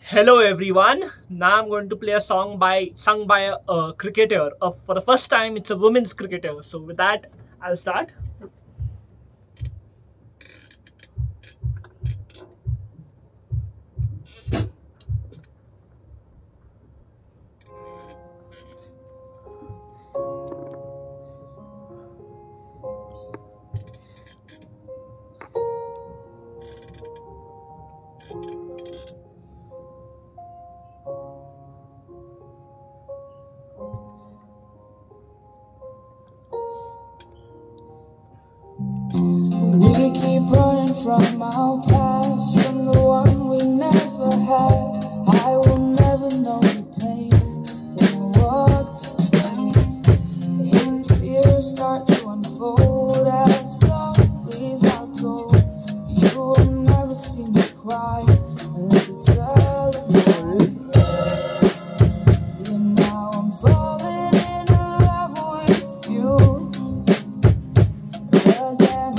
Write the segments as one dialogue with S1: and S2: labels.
S1: Hello everyone. Now I'm going to play a song sung by a cricketer. For the first time, it's a women's cricketer. So with that, I'll start.
S2: We keep running from our past, from the one we never had. I will never know the pain when I walked away. Hidden fears start to unfold as stories are told. You will never see me cry unless you tell a lie. And now I'm falling in love with you again.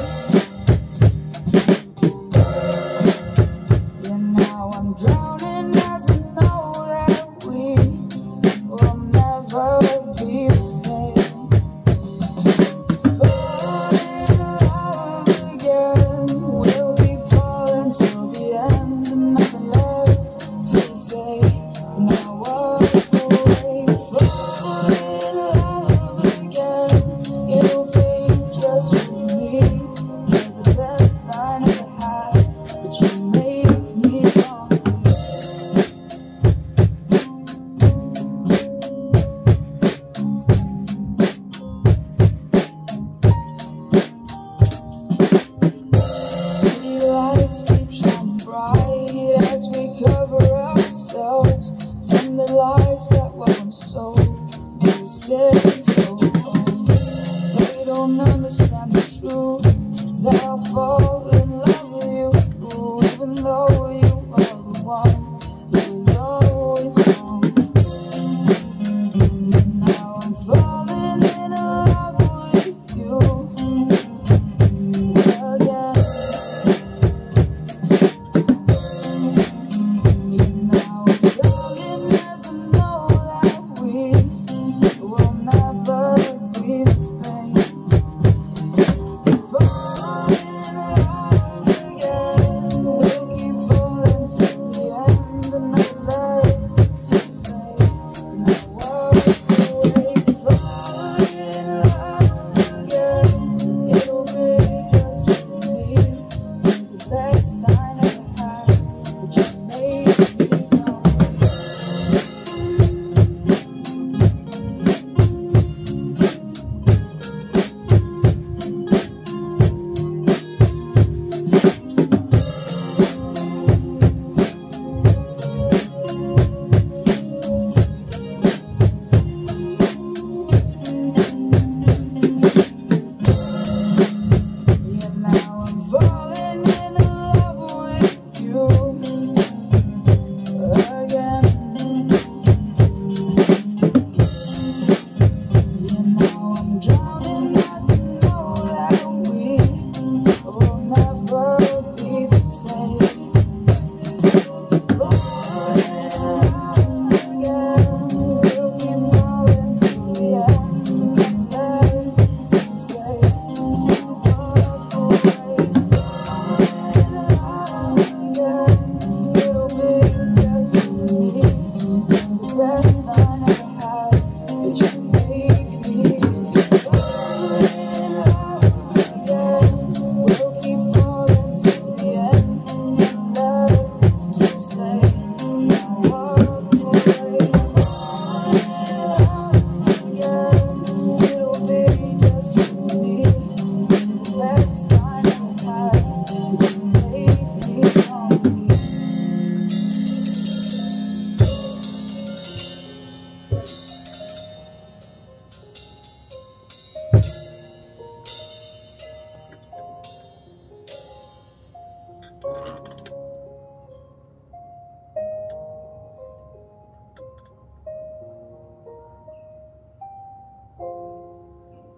S2: I'm drowning as I know that we will never be the same. Fall in love again. We'll keep falling till the end, and nothing left to say. Now walk away. Fall in love again. It'll be just with me. You're the best I never had, but you make me wrong. Lights keep shining bright as we cover ourselves from the lies that were once told, and we stay so cold. They don't understand the truth, that I'll fall in love with you, even though you are the one who is always wrong. And now I'm falling in love with you again.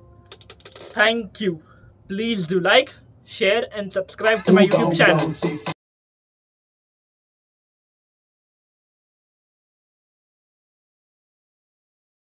S1: Thank you. Please do like, share, and subscribe to my YouTube channel.